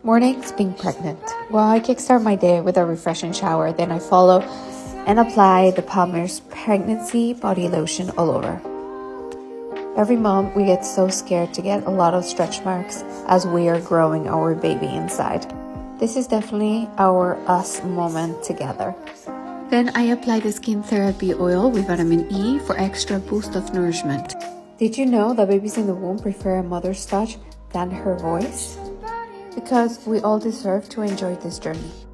Mornings being pregnant. Well, I kickstart my day with a refreshing shower, then I follow and apply the Palmer's Pregnancy Body Lotion all over. Every mom, we get so scared to get a lot of stretch marks as we are growing our baby inside. This is definitely our us moment together. Then I apply the skin therapy oil with vitamin E for extra boost of nourishment. Did you know that babies in the womb prefer a mother's touch than her voice? Because we all deserve to enjoy this journey.